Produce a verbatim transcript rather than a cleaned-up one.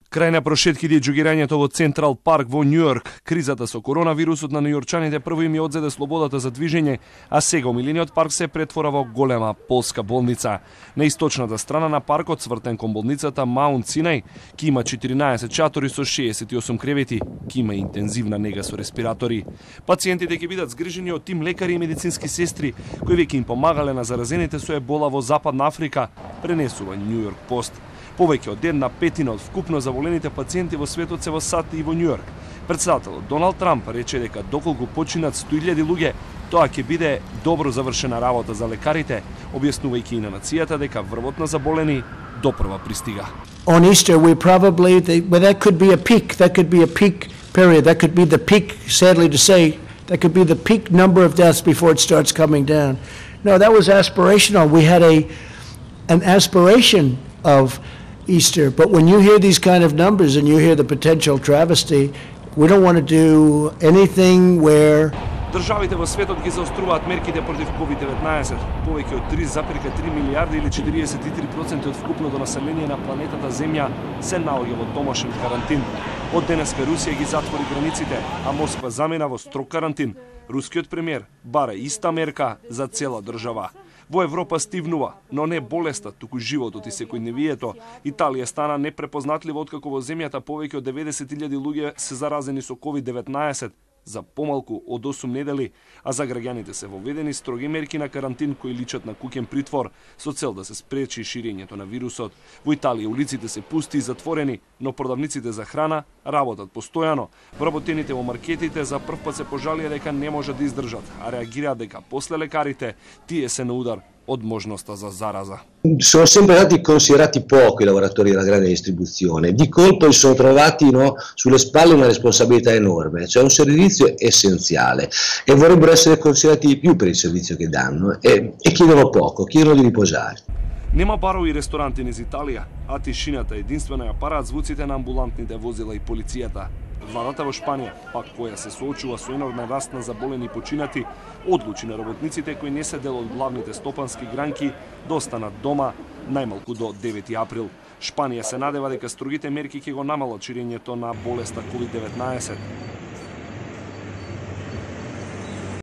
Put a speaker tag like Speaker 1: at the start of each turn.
Speaker 1: Крај на прошетките и џугирањето во Централ парк во Њујорк, кризата со коронавирусот на њујорчаните прво им ја одзеде слободата за движење, а сега омилениот парк се претвора во голема полска болница. На источната страна на паркот, свртен кон болницата Маунт Синај, ки има четиринаесет чатори со шеесет и осум кревети, ки има интензивна нега со респиратори. Пациентите ќе бидат згрижени од тим лекари и медицински сестри, кои веќе им помагале на заразените со ебола во Западна Африка, пренесува Њујорк Пост. Повеќе од една петина од вкупно заболените пациенти во светот се во САД и во Њујорк. Претседателот Доналд Трамп рече дека доколку починат сто илјади луѓе, тоа ќе биде добро завршена работа за лекарите, објаснувајќи и на нацијата дека врвот на заболени допрва пристига.
Speaker 2: On Easter we probably they, well, that could be a peak, that could be a peak period, that could be the peak, sadly to say, that could be the peak number of deaths before it starts coming down. No, that was aspirational. We had a an aspiration of Easter, but when you hear these kind of numbers and you hear the potential travesty, we don't want to do anything where
Speaker 1: Државите во светот ги заоструваат мерките против ковид деветнаесет. Повеќе од три зарез и три милијарди или четириесет и три проценти од вкупното население на планетата Земја се наоѓа во домашен карантин. Од денеска Русија ги затвори границите, а Москва замена во строг карантин. Рускиот премиер бара иста мерка за цела држава. Во Европа стивнува, но не болеста, туку животот и секојдневието. Италија стана непрепознатлива откако во земјата повеќе од деветдесет илјади луѓе се заразени со ковид деветнаесет за помалку од осум недели, а за граѓаните се воведени строги мерки на карантин кои личат на куќен притвор со цел да се спречи ширењето на вирусот. Во Италија улиците се пусти и затворени, но продавниците за храна работат постојано. Вработените во маркетите за прв пат се пожалија дека не можат да издржат, а реагираат дека после лекарите тие се на удар od možnosti za zaraza.
Speaker 3: Sono sempre stati considerati poco i lavoratori della grande distribuzione, di colpo si sono trovati no, sulle spalle una responsabilità enorme, cioè un servizio essenziale e vorrebbero essere considerati di più per il servizio che danno e, e chiedono poco, chiedono di riposare.
Speaker 1: Нема барови и ресторанти низ Италија, а тишината единствено ја параат звуците на амбулантните возила и полицијата. Владата во Шпанија, пак која се соочува со енормен раст на заболени и починати, одлучи на работниците кои не се дел од главните стопански гранки да останат дома најмалку до девети април. Шпанија се надева дека строгите мерки ќе го намалат ширењето на болеста ковид деветнаесет.